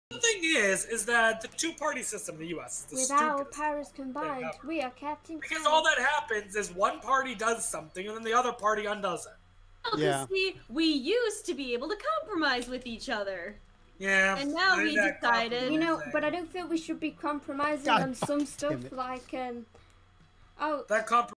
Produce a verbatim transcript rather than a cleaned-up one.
The thing is, is that the two-party system in the U S is the With our stupidest powers combined, ever. we are Captain Because Crunch. all that happens is one party does something and then the other party undoes it. Well, Yeah. see, we used to be able to compromise with each other. Yeah. And now we decided... You know, but I don't feel we should be compromising God on some stuff it. like, um... Oh... That compromise